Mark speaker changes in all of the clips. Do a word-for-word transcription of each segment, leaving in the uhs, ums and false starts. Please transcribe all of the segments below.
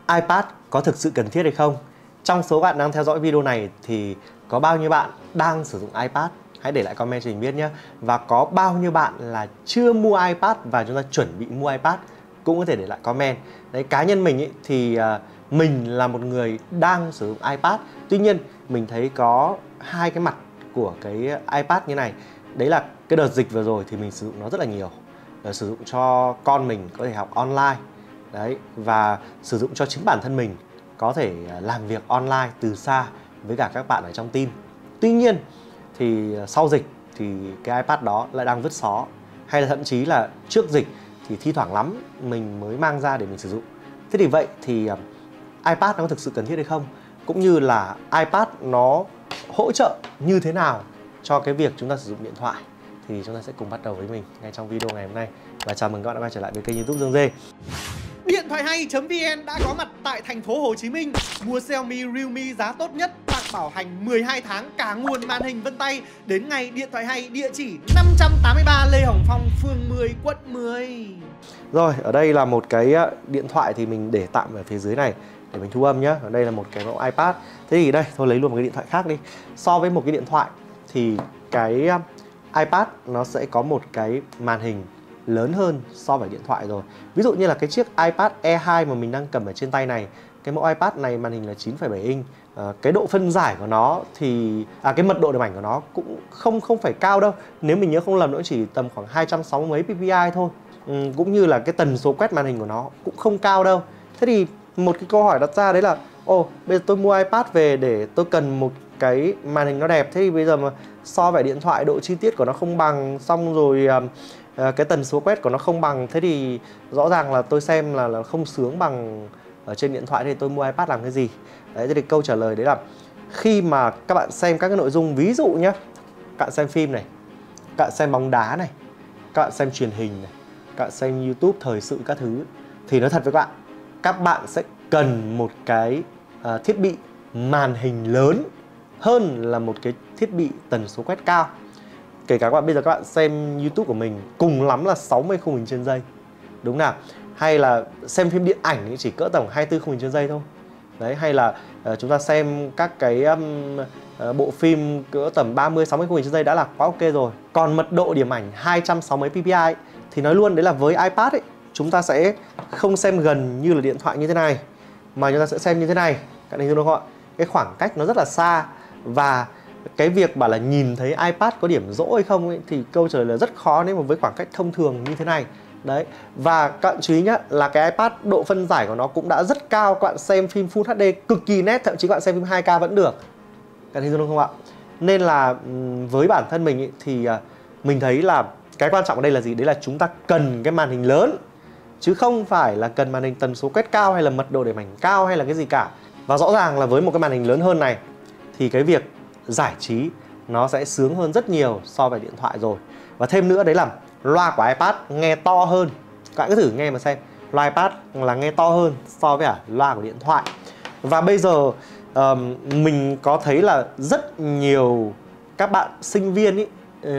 Speaker 1: iPad có thực sự cần thiết hay không? Trong số bạn đang theo dõi video này thì có bao nhiêu bạn đang sử dụng iPad? Hãy để lại comment cho mình biết nhé. Và có bao nhiêu bạn là chưa mua iPad và chúng ta chuẩn bị mua iPad? Cũng có thể để lại comment. Đấy, cá nhân mình ý, thì uh, mình là một người đang sử dụng iPad. Tuy nhiên mình thấy có hai cái mặt của cái iPad như này. Đấy là cái đợt dịch vừa rồi thì mình sử dụng nó rất là nhiều. Để sử dụng cho con mình có thể học online. Đấy, và sử dụng cho chính bản thân mình có thể làm việc online từ xa với cả các bạn ở trong team. Tuy nhiên thì sau dịch thì cái iPad đó lại đang vứt xó. Hay là thậm chí là trước dịch thì thi thoảng lắm mình mới mang ra để mình sử dụng. Thế thì vậy thì iPad nó có thực sự cần thiết hay không? Cũng như là iPad nó hỗ trợ như thế nào cho cái việc chúng ta sử dụng điện thoại? Thì chúng ta sẽ cùng bắt đầu với mình ngay trong video ngày hôm nay. Và chào mừng các bạn đã quay trở lại với kênh YouTube Dương Dê.
Speaker 2: Điện thoại hay chấm vn đã có mặt tại thành phố Hồ Chí Minh. Mua Xiaomi, Realme giá tốt nhất, tặng bảo hành mười hai tháng cả nguồn màn hình vân tay. Đến ngày điện thoại hay, địa chỉ năm trăm tám mươi ba Lê Hồng Phong, phường mười, quận mười.
Speaker 1: Rồi, ở đây là một cái điện thoại thì mình để tạm ở phía dưới này để mình thu âm nhé. Ở đây là một cái mẫu iPad. Thế thì đây, thôi lấy luôn một cái điện thoại khác đi. So với một cái điện thoại thì cái iPad nó sẽ có một cái màn hình lớn hơn so với điện thoại rồi. Ví dụ như là cái chiếc iPad Air hai mà mình đang cầm ở trên tay này, cái mẫu iPad này màn hình là chín phẩy bảy inch. à, Cái độ phân giải của nó thì à, cái mật độ điểm ảnh của nó cũng không không phải cao đâu. Nếu mình nhớ không lầm, nó chỉ tầm khoảng hai trăm sáu mươi mấy ppi thôi. ừ, Cũng như là cái tần số quét màn hình của nó cũng không cao đâu. Thế thì một cái câu hỏi đặt ra đấy là ồ, bây giờ tôi mua iPad về để tôi cần một cái màn hình nó đẹp. Thế thì bây giờ mà so với điện thoại độ chi tiết của nó không bằng, xong rồi à, cái tần số quét của nó không bằng, thế thì rõ ràng là tôi xem là, là không sướng bằng ở trên điện thoại, thì tôi mua iPad làm cái gì? Đấy, thế thì câu trả lời đấy là khi mà các bạn xem các cái nội dung, ví dụ nhé, các bạn xem phim này, các bạn xem bóng đá này, các bạn xem truyền hình này, các bạn xem YouTube, thời sự các thứ, thì nói thật với các bạn, các bạn sẽ cần một cái à, thiết bị màn hình lớn hơn là một cái thiết bị tần số quét cao. Kể cả các bạn bây giờ các bạn xem YouTube của mình cùng lắm là sáu mươi khung hình trên giây, đúng nào? Hay là xem phim điện ảnh thì chỉ cỡ tầm hai mươi tư khung hình trên giây thôi. Đấy, hay là uh, chúng ta xem các cái um, uh, bộ phim cỡ tầm ba mươi sáu mươi khung hình trên giây đã là quá ok rồi. Còn mật độ điểm ảnh hai trăm sáu mươi mấy ppi ấy, thì nói luôn đấy là với iPad ấy, chúng ta sẽ không xem gần như là điện thoại như thế này, mà chúng ta sẽ xem như thế này. Các bạn hình dung không ạ? Cái khoảng cách nó rất là xa. Và cái việc bảo là nhìn thấy iPad có điểm rỗ hay không ấy, thì câu trả lời là rất khó nếu mà với khoảng cách thông thường như thế này. Đấy. Và các bạn chú ý nhé, là cái iPad độ phân giải của nó cũng đã rất cao. Các bạn xem phim Full hát đê cực kỳ nét, thậm chí các bạn xem phim hai K vẫn được. Các bạn thấy không ạ? Nên là với bản thân mình ấy, thì mình thấy là cái quan trọng ở đây là gì? Đấy là chúng ta cần cái màn hình lớn, chứ không phải là cần màn hình tần số quét cao hay là mật độ điểm ảnh cao hay là cái gì cả. Và rõ ràng là với một cái màn hình lớn hơn này thì cái việc giải trí nó sẽ sướng hơn rất nhiều so với điện thoại rồi. Và thêm nữa đấy là loa của iPad nghe to hơn. Các bạn cứ thử nghe mà xem, loa iPad là nghe to hơn so với cả loa của điện thoại. Và bây giờ um, mình có thấy là rất nhiều các bạn sinh viên ý,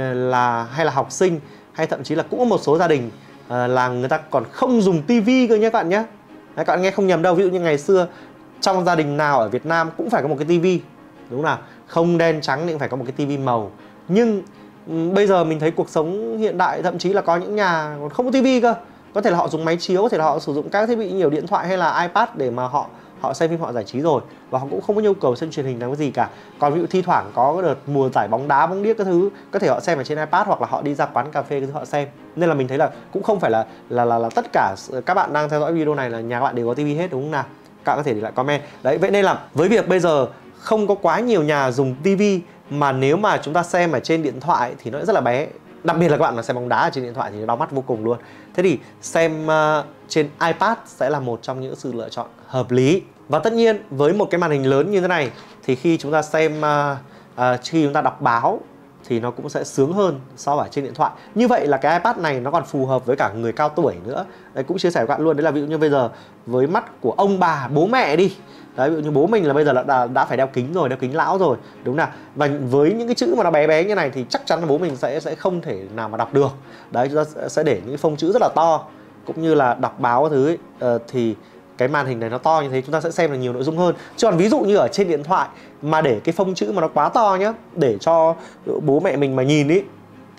Speaker 1: là hay là học sinh, hay thậm chí là cũng có một số gia đình uh, là người ta còn không dùng tivi cơ nhé các bạn nhé. Đấy, các bạn nghe không nhầm đâu. Ví dụ như ngày xưa trong gia đình nào ở Việt Nam cũng phải có một cái tivi, đúng nào? Không đen trắng thì cũng phải có một cái tivi màu. Nhưng bây giờ mình thấy cuộc sống hiện đại, thậm chí là có những nhà còn không có tivi cơ. Có thể là họ dùng máy chiếu, có thể là họ sử dụng các thiết bị nhiều điện thoại hay là iPad để mà họ họ xem phim, họ giải trí rồi. Và họ cũng không có nhu cầu xem truyền hình làm cái gì cả. Còn ví dụ thi thoảng có cái đợt mùa giải bóng đá, bóng điếc các thứ, có thể họ xem ở trên iPad, hoặc là họ đi ra quán cà phê cái thứ họ xem. Nên là mình thấy là cũng không phải là là là, là tất cả các bạn đang theo dõi video này là nhà các bạn đều có tivi hết, đúng không nào? Các bạn có thể để lại comment. Đấy, vậy nên là với việc bây giờ không có quá nhiều nhà dùng tivi, mà nếu mà chúng ta xem ở trên điện thoại thì nó rất là bé. Đặc biệt là các bạn mà xem bóng đá ở trên điện thoại thì nó đau mắt vô cùng luôn. Thế thì xem uh, trên iPad sẽ là một trong những sự lựa chọn hợp lý. Và tất nhiên với một cái màn hình lớn như thế này thì khi chúng ta xem, uh, uh, khi chúng ta đọc báo thì nó cũng sẽ sướng hơn so với trên điện thoại. Như vậy là cái iPad này nó còn phù hợp với cả người cao tuổi nữa. Đấy, cũng chia sẻ với các bạn luôn, đấy là ví dụ như bây giờ với mắt của ông bà, bố mẹ đi. Đấy, ví dụ như bố mình là bây giờ đã, đã phải đeo kính rồi, đeo kính lão rồi, đúng nào? Và với những cái chữ mà nó bé bé như này thì chắc chắn là bố mình sẽ sẽ không thể nào mà đọc được. Đấy, chúng ta sẽ để những phông chữ rất là to, cũng như là đọc báo các thứ ấy, uh, thì cái màn hình này nó to như thế chúng ta sẽ xem được nhiều nội dung hơn. Chứ còn ví dụ như ở trên điện thoại mà để cái phông chữ mà nó quá to nhá, để cho bố mẹ mình mà nhìn ý,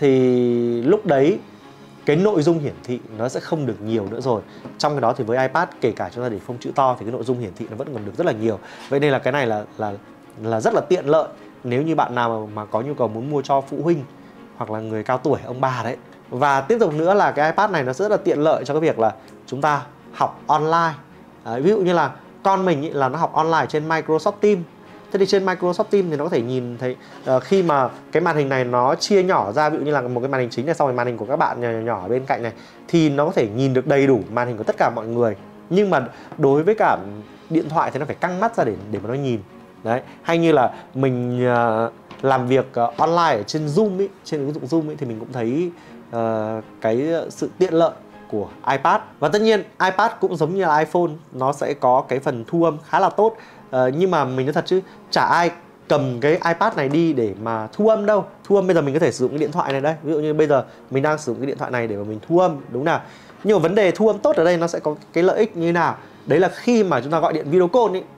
Speaker 1: thì lúc đấy cái nội dung hiển thị nó sẽ không được nhiều nữa rồi. Trong cái đó thì với iPad kể cả chúng ta để phông chữ to thì cái nội dung hiển thị nó vẫn còn được rất là nhiều. Vậy nên là cái này là là là rất là tiện lợi nếu như bạn nào mà, mà có nhu cầu muốn mua cho phụ huynh hoặc là người cao tuổi, ông bà đấy. Và tiếp tục nữa là cái iPad này nó rất là tiện lợi cho cái việc là chúng ta học online. Đấy, ví dụ như là con mình ý, là nó học online trên Microsoft Teams. Thế thì trên Microsoft Teams thì nó có thể nhìn thấy uh, khi mà cái màn hình này nó chia nhỏ ra, ví dụ như là một cái màn hình chính này, sau rồi màn hình của các bạn nhỏ, nhỏ nhỏ ở bên cạnh này, thì nó có thể nhìn được đầy đủ màn hình của tất cả mọi người. Nhưng mà đối với cả điện thoại thì nó phải căng mắt ra để để mà nó nhìn. Đấy, hay như là mình uh, làm việc uh, online ở trên Zoom ý, trên ứng dụng Zoom ý, thì mình cũng thấy uh, cái sự tiện lợi của iPad. Và tất nhiên iPad cũng giống như là iPhone, nó sẽ có cái phần thu âm khá là tốt. uh, Nhưng mà mình nói thật chứ chả ai cầm cái iPad này đi để mà thu âm đâu. Thu âm bây giờ mình có thể sử dụng cái điện thoại này đây. Ví dụ như bây giờ mình đang sử dụng cái điện thoại này để mà mình thu âm, đúng nào. Nhưng mà vấn đề thu âm tốt ở đây nó sẽ có cái lợi ích như thế nào? Đấy là khi mà chúng ta gọi điện video call ấy,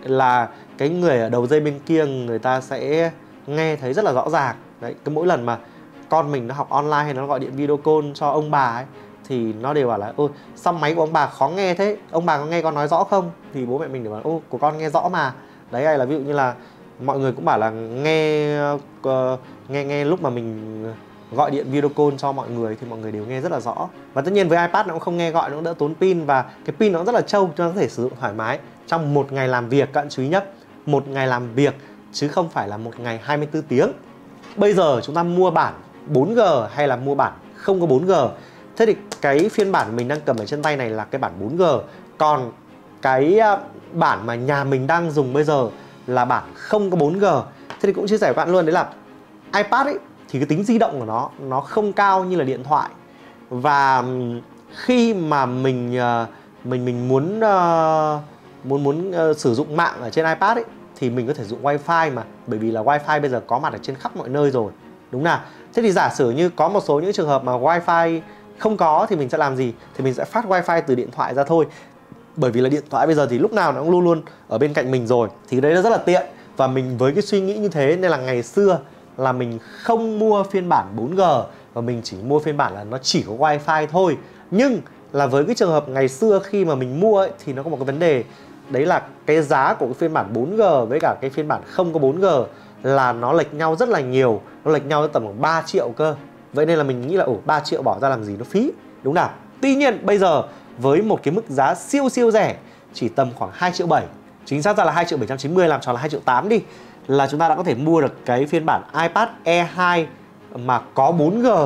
Speaker 1: là cái người ở đầu dây bên kia người ta sẽ nghe thấy rất là rõ ràng. Đấy, cái mỗi lần mà con mình nó học online hay nó gọi điện video call cho ông bà ấy, thì nó đều bảo là ôi sao máy của ông bà khó nghe thế, ông bà có nghe con nói rõ không? Thì bố mẹ mình đều bảo ô của con nghe rõ mà. Đấy, hay là ví dụ như là mọi người cũng bảo là nghe uh, nghe nghe lúc mà mình gọi điện video call cho mọi người thì mọi người đều nghe rất là rõ. Và tất nhiên với iPad nó cũng không nghe gọi, nó cũng đỡ tốn pin, và cái pin nó cũng rất là trâu, chúng ta có thể sử dụng thoải mái trong một ngày làm việc. Các bạn chú ý nhé, một ngày làm việc chứ không phải là một ngày hai mươi tư tiếng. Bây giờ chúng ta mua bản bốn G hay là mua bản không có bốn G. Thế thì cái phiên bản mình đang cầm ở trên tay này là cái bản bốn G. Còn cái bản mà nhà mình đang dùng bây giờ là bản không có bốn G. Thế thì cũng chia sẻ với bạn luôn, đấy là iPad ấy thì cái tính di động của nó nó không cao như là điện thoại. Và khi mà mình mình mình muốn uh, muốn muốn uh, sử dụng mạng ở trên iPad ấy thì mình có thể dùng Wi-Fi mà, bởi vì là Wi-Fi bây giờ có mặt ở trên khắp mọi nơi rồi, đúng nào. Thế thì giả sử như có một số những trường hợp mà Wi-Fi không có thì mình sẽ làm gì? Thì mình sẽ phát Wi-Fi từ điện thoại ra thôi. Bởi vì là điện thoại bây giờ thì lúc nào nó cũng luôn luôn ở bên cạnh mình rồi, thì đấy nó rất là tiện. Và mình với cái suy nghĩ như thế nên là ngày xưa là mình không mua phiên bản bốn G, và mình chỉ mua phiên bản là nó chỉ có Wi-Fi thôi. Nhưng là với cái trường hợp ngày xưa khi mà mình mua ấy, thì nó có một cái vấn đề, đấy là cái giá của cái phiên bản bốn G với cả cái phiên bản không có bốn G là nó lệch nhau rất là nhiều. Nó lệch nhau tầm khoảng ba triệu cơ. Vậy nên là mình nghĩ là ồ, ba triệu bỏ ra làm gì nó phí, đúng nào. Tuy nhiên bây giờ với một cái mức giá siêu siêu rẻ, chỉ tầm khoảng hai triệu bảy, chính xác ra là hai triệu bảy trăm chín mươi, làm cho là hai triệu tám đi, là chúng ta đã có thể mua được cái phiên bản iPad Air hai mà có bốn G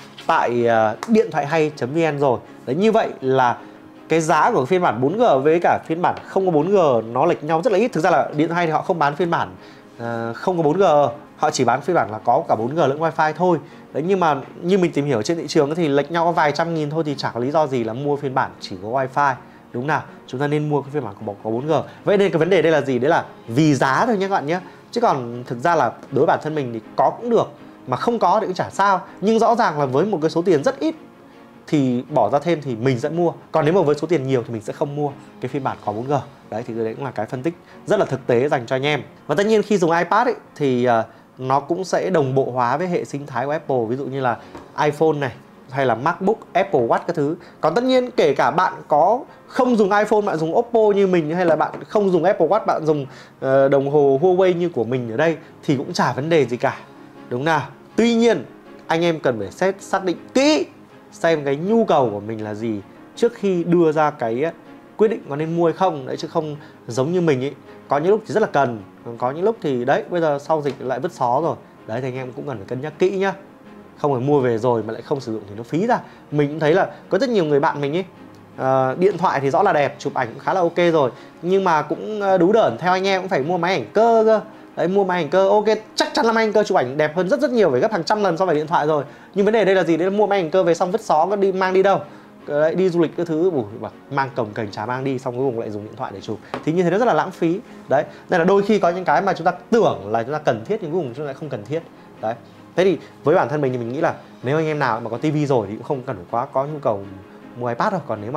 Speaker 1: tại uh, điện thoại hay chấm vn rồi. Đấy, như vậy là cái giá của phiên bản bốn G với cả phiên bản không có bốn G nó lệch nhau rất là ít. Thực ra là điện thoại hay thì họ không bán phiên bản uh, không có bốn G, họ chỉ bán phiên bản là có cả bốn G lẫn Wi-Fi thôi. Đấy, nhưng mà như mình tìm hiểu trên thị trường thì lệch nhau có vài trăm nghìn thôi, thì chẳng có lý do gì là mua phiên bản chỉ có Wi-Fi, đúng nào. Chúng ta nên mua cái phiên bản có bốn G. Vậy nên cái vấn đề đây là gì? Đấy là vì giá thôi nhé các bạn nhé. Chứ còn thực ra là đối với bản thân mình thì có cũng được, mà không có thì cũng chả sao. Nhưng rõ ràng là với một cái số tiền rất ít thì bỏ ra thêm thì mình sẽ mua. Còn nếu mà với số tiền nhiều thì mình sẽ không mua cái phiên bản có bốn G. Đấy, thì đấy cũng là cái phân tích rất là thực tế dành cho anh em. Và tất nhiên khi dùng iPad ấy, thì uh, nó cũng sẽ đồng bộ hóa với hệ sinh thái của Apple. Ví dụ như là iPhone này, hay là MacBook, Apple Watch các thứ. Còn tất nhiên kể cả bạn có không dùng iPhone, bạn dùng Oppo như mình, hay là bạn không dùng Apple Watch, bạn dùng uh, đồng hồ Huawei như của mình ở đây, thì cũng chả vấn đề gì cả, đúng nào. Tuy nhiên anh em cần phải xét xác định kỹ xem cái nhu cầu của mình là gì trước khi đưa ra cái quyết định có nên mua hay không. Đấy, chứ không giống như mình ấy, có những lúc thì rất là cần, có những lúc thì đấy bây giờ sau dịch lại vứt xó rồi. Đấy, thì anh em cũng cần phải cân nhắc kỹ nhá. Không phải mua về rồi mà lại không sử dụng thì nó phí ra. Mình cũng thấy là có rất nhiều người bạn mình ấy, uh, điện thoại thì rõ là đẹp, chụp ảnh cũng khá là ok rồi, nhưng mà cũng đú đởn theo anh em cũng phải mua máy ảnh cơ cơ. Đấy, mua máy ảnh cơ ok, chắc chắn là máy ảnh cơ chụp ảnh đẹp hơn rất rất nhiều, phải gấp hàng trăm lần so với điện thoại rồi. Nhưng vấn đề đây là gì? Đấy là mua máy ảnh cơ về xong vứt xó, có đi mang đi đâu? Đấy, đi du lịch cái thứ ủa, mang cồng kềnh chả mang đi, xong cuối cùng lại dùng điện thoại để chụp, thì như thế nó rất là lãng phí. Đấy, nên là đôi khi có những cái mà chúng ta tưởng là chúng ta cần thiết nhưng cuối cùng chúng ta lại không cần thiết. Đấy, thế thì với bản thân mình thì mình nghĩ là nếu anh em nào mà có tivi rồi thì cũng không cần phải quá có nhu cầu mua iPad đâu. Còn nếu mà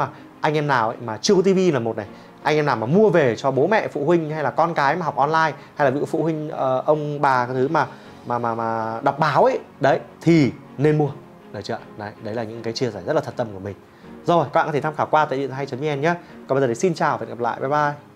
Speaker 1: anh em nào ấy mà chưa có tivi là một này, anh em nào mà mua về cho bố mẹ phụ huynh hay là con cái mà học online, hay là ví dụ phụ huynh uh, ông bà cái thứ mà mà mà mà đọc báo ấy đấy thì nên mua, được chưa? Đấy, đấy là những cái chia sẻ rất là thật tâm của mình. Rồi các bạn có thể tham khảo qua tại điện thoại hay chấm vn nhé. Còn bây giờ thì xin chào và hẹn gặp lại, bye bye.